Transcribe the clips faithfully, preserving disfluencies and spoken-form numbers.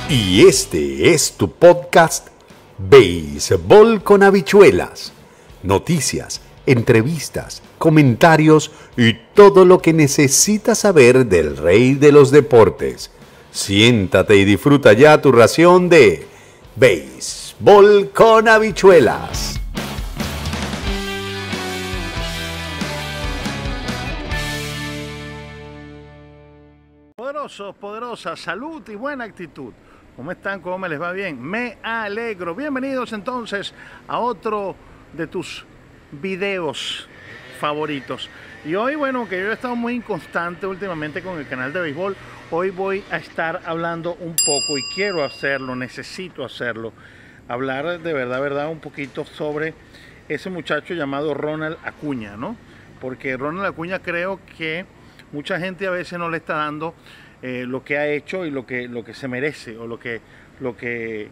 Y este es tu podcast Béisbol con Habichuelas. Noticias, entrevistas, comentarios y todo lo que necesitas saber del rey de los deportes. Siéntate y disfruta ya tu ración de Béisbol con Habichuelas. Poderosos, poderosas, salud y buena actitud. ¿Cómo están? ¿Cómo me les va? Bien. Me alegro. Bienvenidos entonces a otro de tus videos favoritos. Y hoy, bueno, que yo he estado muy inconstante últimamente con el canal de béisbol, hoy voy a estar hablando un poco y quiero hacerlo, necesito hacerlo. Hablar de verdad, verdad, un poquito sobre ese muchacho llamado Ronald Acuña, ¿no? Porque Ronald Acuña creo que mucha gente a veces no le está dando eh, lo que ha hecho y lo que, lo que se merece, o lo que, lo que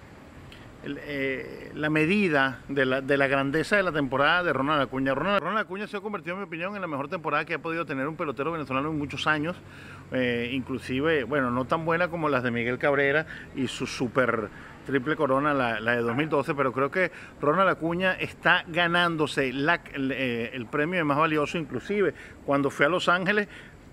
eh, la medida de la, de la grandeza de la temporada de Ronald Acuña. Ronald, Ronald Acuña se ha convertido, en mi opinión, en la mejor temporada que ha podido tener un pelotero venezolano en muchos años, eh, inclusive, bueno, no tan buena como las de Miguel Cabrera y su super triple corona, la, la de dos mil doce, pero creo que Ronald Acuña está ganándose la, el, eh, el premio de más valioso. Inclusive cuando fue a Los Ángeles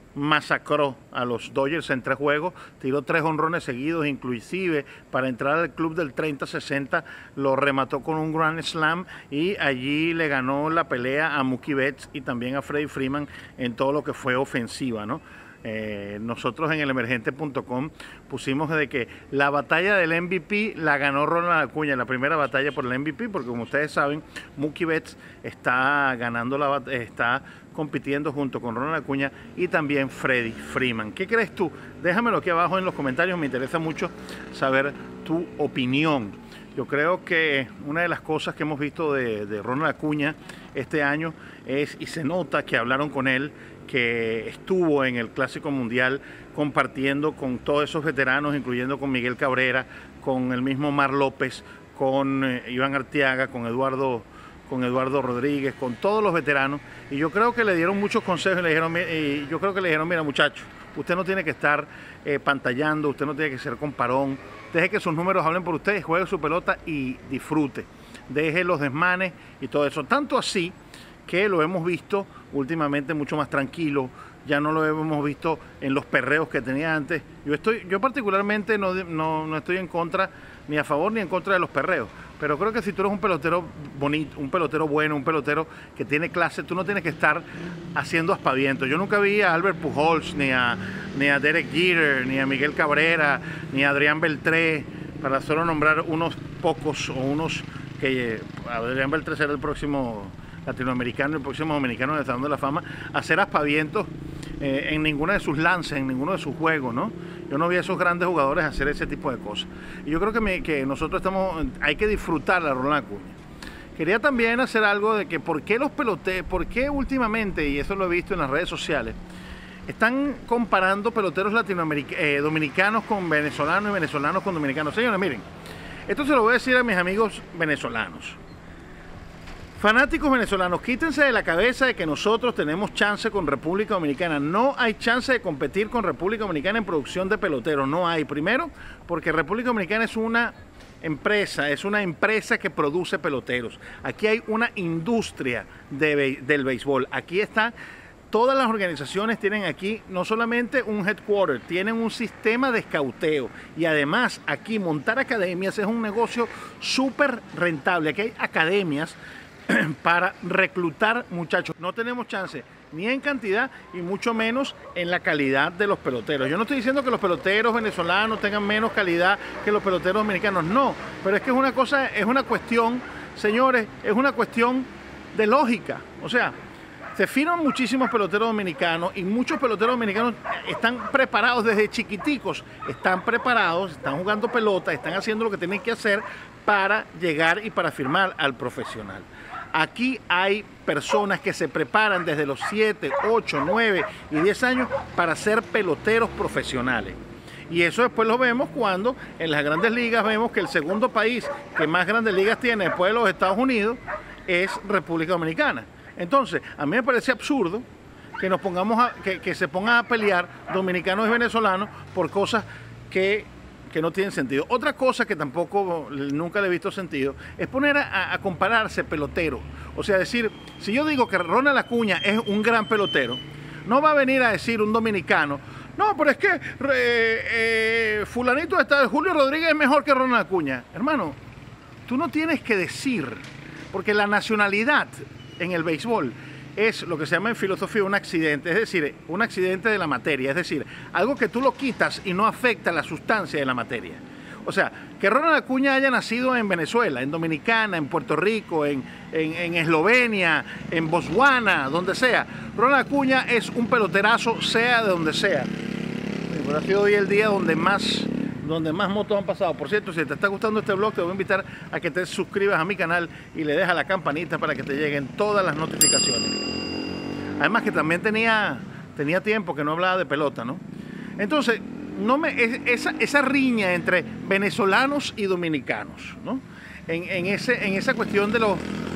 masacró a los Dodgers en tres juegos, tiró tres jonrones seguidos, inclusive para entrar al club del treinta sesenta lo remató con un Grand Slam y allí le ganó la pelea a Mookie Betts y también a Freddie Freeman en todo lo que fue ofensiva, ¿no? Eh, nosotros en el emergente punto com pusimos de que la batalla del M V P la ganó Ronald Acuña, la primera batalla por el M V P, porque como ustedes saben, Mookie Betts está ganando la está compitiendo junto con Ronald Acuña y también Freddie Freeman. ¿Qué crees tú? Déjamelo aquí abajo en los comentarios, me interesa mucho saber tu opinión. Yo creo que una de las cosas que hemos visto de, de Ronald Acuña este año es, y se nota que hablaron con él, que estuvo en el Clásico Mundial compartiendo con todos esos veteranos, incluyendo con Miguel Cabrera, con el mismo Mar López, con eh, Iván Arteaga, con Eduardo, con Eduardo Rodríguez, con todos los veteranos, y yo creo que le dieron muchos consejos y le dijeron, y yo creo que le dijeron, mira muchacho, usted no tiene que estar eh, pantallando, usted no tiene que ser comparón, deje que sus números hablen por usted, juegue su pelota y disfrute, deje los desmanes y todo eso, tanto así que lo hemos visto últimamente mucho más tranquilo, ya no lo hemos visto en los perreos que tenía antes. Yo estoy, yo particularmente no, no, no estoy en contra, ni a favor ni en contra de los perreos, pero creo que si tú eres un pelotero bonito, un pelotero bueno, un pelotero que tiene clase, tú no tienes que estar haciendo aspavientos. Yo nunca vi a Albert Pujols, ni a, ni a Derek Jeter, ni a Miguel Cabrera, ni a Adrián Beltré, para solo nombrar unos pocos o unos que Adrián Beltré será el próximo latinoamericano, el próximo dominicano del Salón de la Fama, hacer aspavientos eh, en ninguno de sus lances, en ninguno de sus juegos, ¿no? Yo no vi a esos grandes jugadores hacer ese tipo de cosas. Y yo creo que, me, que nosotros estamos, hay que disfrutar la Ronald Acuña. Quería también hacer algo de que por qué los peloteros, por qué últimamente, y eso lo he visto en las redes sociales, están comparando peloteros latinoamericanos, eh, dominicanos con venezolanos y venezolanos con dominicanos. Señores, miren, esto se lo voy a decir a mis amigos venezolanos. Fanáticos venezolanos, quítense de la cabeza de que nosotros tenemos chance con República Dominicana. No hay chance de competir con República Dominicana en producción de peloteros. No hay. Primero, porque República Dominicana es una empresa, es una empresa que produce peloteros. Aquí hay una industria de, del béisbol. Aquí está, todas las organizaciones tienen aquí no solamente un headquarter, tienen un sistema de escauteo. Y además, aquí montar academias es un negocio súper rentable. Aquí hay academias para reclutar muchachos. No tenemos chance ni en cantidad y mucho menos en la calidad de los peloteros. Yo no estoy diciendo que los peloteros venezolanos tengan menos calidad que los peloteros dominicanos, no, pero es que es una cosa, es una cuestión, señores, es una cuestión de lógica. O sea, se firman muchísimos peloteros dominicanos y muchos peloteros dominicanos están preparados desde chiquiticos, están preparados, están jugando pelota, están haciendo lo que tienen que hacer para llegar y para firmar al profesional. Aquí hay personas que se preparan desde los siete, ocho, nueve y diez años para ser peloteros profesionales. Y eso después lo vemos cuando en las grandes ligas vemos que el segundo país que más grandes ligas tiene después de los Estados Unidos es República Dominicana. Entonces, a mí me parece absurdo que nos pongamos a, que, que se pongan a pelear dominicanos y venezolanos por cosas que que no tienen sentido. Otra cosa que tampoco nunca le he visto sentido es poner a, a compararse peloteros. O sea, decir, si yo digo que Ronald Acuña es un gran pelotero, no va a venir a decir un dominicano, no, pero es que eh, eh, fulanito está, Julio Rodríguez es mejor que Ronald Acuña. Hermano, tú no tienes que decir, porque la nacionalidad en el béisbol es lo que se llama en filosofía un accidente, es decir, un accidente de la materia, es decir, algo que tú lo quitas y no afecta la sustancia de la materia. O sea, que Ronald Acuña haya nacido en Venezuela, en Dominicana, en Puerto Rico, en, en, en Eslovenia, en Botswana, donde sea. Ronald Acuña es un peloterazo, sea de donde sea. Pero ha sido hoy el día donde más, donde más motos han pasado. Por cierto, si te está gustando este vlog, te voy a invitar a que te suscribas a mi canal y le des a la campanita para que te lleguen todas las notificaciones. Además que también tenía, tenía tiempo que no hablaba de pelota, ¿no? Entonces, no me, esa, esa riña entre venezolanos y dominicanos, ¿no? En, en, ese, en esa cuestión de los...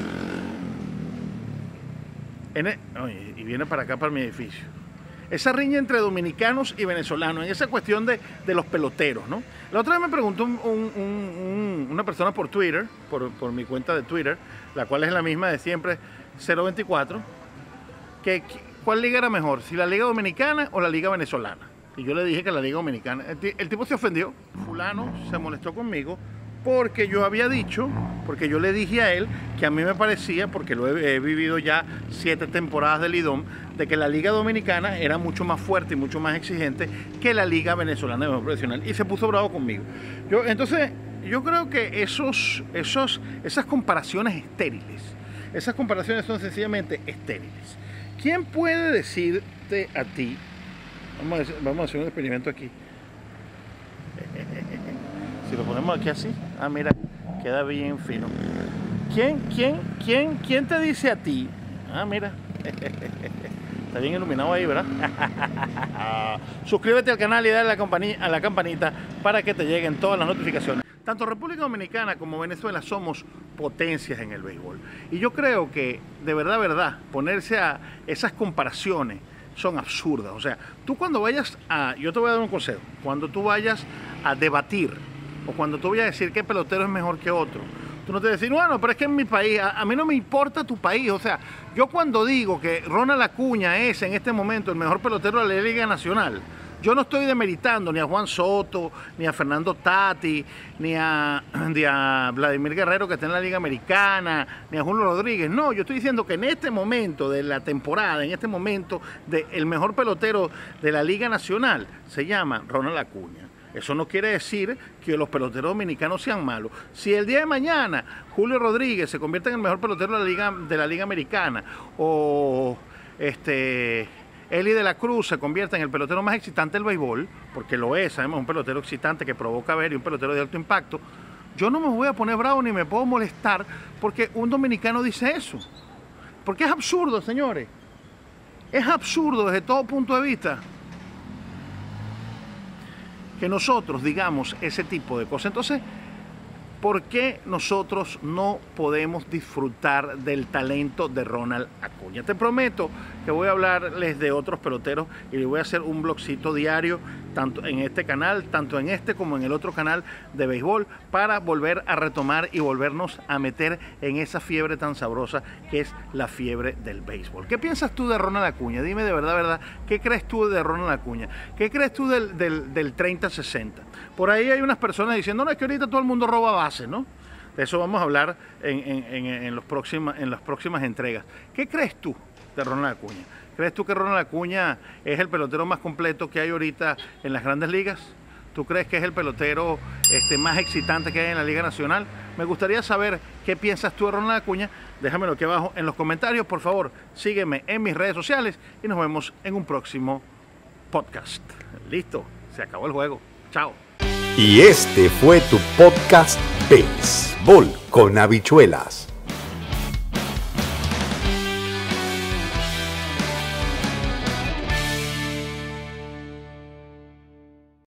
En el, oye, y viene para acá, para mi edificio. Esa riña entre dominicanos y venezolanos, en esa cuestión de, de los peloteros, ¿no? La otra vez me preguntó un, un, un, una persona por Twitter, por, por mi cuenta de Twitter, la cual es la misma de siempre, cero veinticuatro, que cuál liga era mejor, si la liga dominicana o la liga venezolana. Y yo le dije que la liga dominicana. El, el tipo se ofendió, fulano se molestó conmigo, porque yo había dicho, porque yo le dije a él que a mí me parecía, porque lo he, he vivido ya siete temporadas del Lidom, de que la liga dominicana era mucho más fuerte y mucho más exigente que la liga venezolana de béisbol profesional, y se puso bravo conmigo. Yo, entonces, yo creo que esos, esos, esas comparaciones estériles, esas comparaciones son sencillamente estériles. ¿Quién puede decirte a ti? Vamos a, hacer, vamos a hacer un experimento aquí. Si lo ponemos aquí así, ah, mira, queda bien fino. ¿Quién, quién, quién, quién te dice a ti? Ah, mira, está bien iluminado ahí, ¿verdad? Suscríbete al canal y dale a la, a la campanita para que te lleguen todas las notificaciones. Tanto República Dominicana como Venezuela somos potencias en el béisbol. Y yo creo que, de verdad, verdad, ponerse a esas comparaciones son absurdas. O sea, tú cuando vayas a... Yo te voy a dar un consejo. Cuando tú vayas a debatir o cuando tú vayas a decir qué pelotero es mejor que otro, tú no te decís, bueno, pero es que en mi país, a, a mí no me importa tu país. O sea, yo cuando digo que Ronald Acuña es en este momento el mejor pelotero de la Liga Nacional, yo no estoy demeritando ni a Juan Soto, ni a Fernando Tati, ni a, ni a Vladimir Guerrero, que está en la Liga Americana, ni a Julio Rodríguez. No, yo estoy diciendo que en este momento de la temporada, en este momento del mejor pelotero de la Liga Nacional, se llama Ronald Acuña. Eso no quiere decir que los peloteros dominicanos sean malos. Si el día de mañana Julio Rodríguez se convierte en el mejor pelotero de la Liga, de la Liga Americana, o este... Eli de la Cruz se convierte en el pelotero más excitante del béisbol, porque lo es, sabemos, un pelotero excitante que provoca ver y un pelotero de alto impacto, yo no me voy a poner bravo ni me puedo molestar porque un dominicano dice eso. Porque es absurdo, señores. Es absurdo desde todo punto de vista que nosotros digamos ese tipo de cosas. Entonces, ¿por qué nosotros no podemos disfrutar del talento de Ronald Acuña? Te prometo que voy a hablarles de otros peloteros y les voy a hacer un blogcito diario, tanto en este canal, tanto en este como en el otro canal de béisbol, para volver a retomar y volvernos a meter en esa fiebre tan sabrosa que es la fiebre del béisbol. ¿Qué piensas tú de Ronald Acuña? Dime de verdad, verdad, ¿qué crees tú de Ronald Acuña? ¿Qué crees tú del, del, del treinta sesenta? Por ahí hay unas personas diciendo, no, es que ahorita todo el mundo roba base, ¿no? De eso vamos a hablar en, en, en, en, los próxima, en las próximas entregas. ¿Qué crees tú de Ronald Acuña? ¿Crees tú que Ronald Acuña es el pelotero más completo que hay ahorita en las grandes ligas? ¿Tú crees que es el pelotero este, más excitante que hay en la Liga Nacional? Me gustaría saber qué piensas tú de Ronald Acuña. Déjamelo aquí abajo en los comentarios. Por favor, sígueme en mis redes sociales y nos vemos en un próximo podcast. Listo, se acabó el juego. Chao. Y este fue tu podcast Béisbol con Habichuelas.